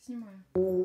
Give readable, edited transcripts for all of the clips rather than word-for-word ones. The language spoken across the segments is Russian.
Снимаю.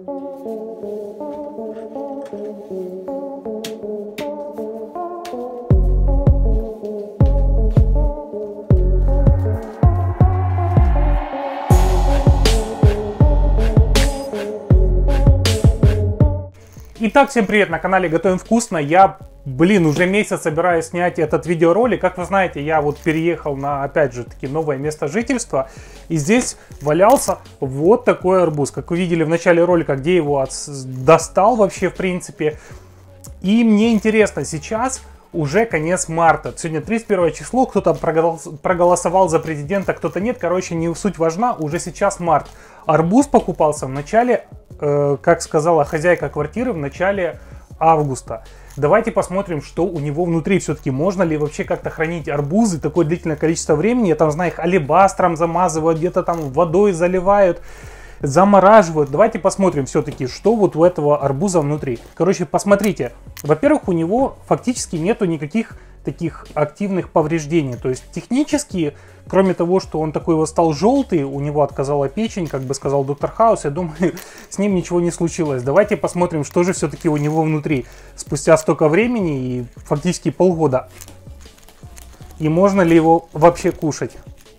Итак, всем привет, на канале Готовим Вкусно. Я, уже месяц собираюсь снять этот видеоролик. Как вы знаете, я вот переехал на, опять же таки, новое место жительства. И здесь валялся вот такой арбуз. Как вы видели в начале ролика, где его достал вообще, в принципе. И мне интересно, сейчас уже конец марта. Сегодня 31 число, кто-то проголосовал за президента, кто-то нет. Короче, не суть важна, уже сейчас март. Арбуз покупался в начале, как сказала хозяйка квартиры, в начале августа. Давайте посмотрим, что у него внутри. Все-таки можно ли вообще как-то хранить арбузы такое длительное количество времени. Я там знаю, их алебастром замазывают, где-то там водой заливают, замораживают. Давайте посмотрим все-таки, что вот у этого арбуза внутри. Короче, посмотрите. Во-первых, у него фактически нету никаких таких активных повреждений. То есть технически, кроме того, что он такой вот стал желтый, у него отказала печень, как бы сказал доктор Хаус, я думаю, с ним ничего не случилось. Давайте посмотрим, что же все-таки у него внутри спустя столько времени и фактически полгода. И можно ли его вообще кушать.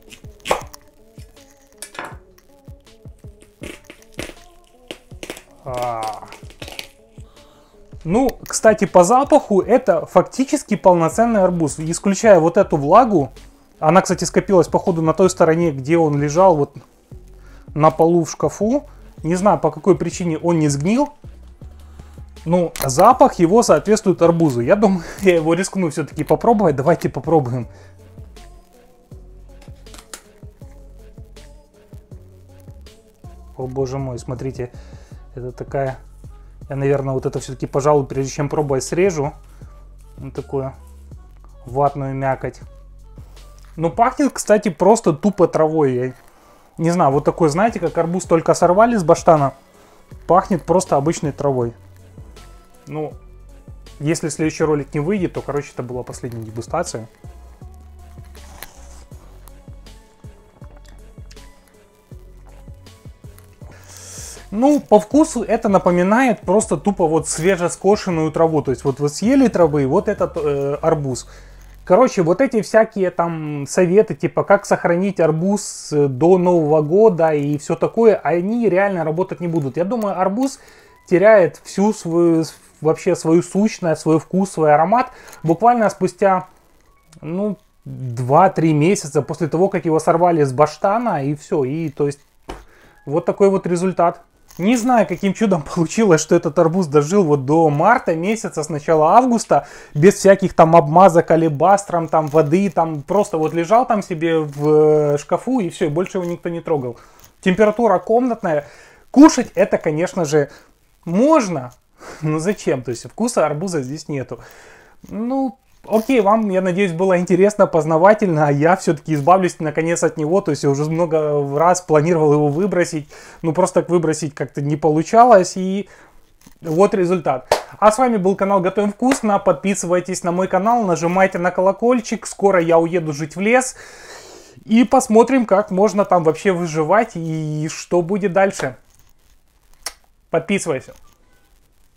Ну, кстати, по запаху это фактически полноценный арбуз. Исключая вот эту влагу, она, кстати, скопилась, походу, на той стороне, где он лежал, вот на полу в шкафу. Не знаю, по какой причине он не сгнил. Но запах его соответствует арбузу. Я думаю, я его рискну все-таки попробовать. Давайте попробуем. О, боже мой, смотрите. Это такая... Я, наверное, вот это все-таки, пожалуй, прежде чем пробовать, срежу. Вот такую ватную мякоть. Ну, пахнет, кстати, просто тупо травой. Я не знаю, вот такой, знаете, как арбуз только сорвали с баштана. Пахнет просто обычной травой. Ну, если следующий ролик не выйдет, то, короче, это была последняя дегустация. Ну, по вкусу это напоминает просто тупо вот свежескошенную траву. То есть вот вы съели травы, вот этот арбуз. Короче, вот эти всякие там советы, типа как сохранить арбуз до Нового года и все такое, они реально работать не будут. Я думаю, арбуз теряет всю свою, вообще свою сущность, свой вкус, свой аромат буквально спустя, ну, 2-3 месяца после того, как его сорвали с баштана и все. И то есть вот такой вот результат. Не знаю, каким чудом получилось, что этот арбуз дожил вот до марта месяца, с начала августа, без всяких там обмазок алебастром, там воды, там просто вот лежал там себе в шкафу и все, больше его никто не трогал. Температура комнатная. Кушать это, конечно же, можно, но зачем? То есть вкуса арбуза здесь нету. Ну, окей, вам, я надеюсь, было интересно, познавательно, а я все-таки избавлюсь наконец от него, то есть я уже много раз планировал его выбросить, ну просто так выбросить как-то не получалось, и вот результат. А с вами был канал Готовим Вкусно, подписывайтесь на мой канал, нажимайте на колокольчик, скоро я уеду жить в лес, и посмотрим, как можно там вообще выживать, и что будет дальше. Подписывайся.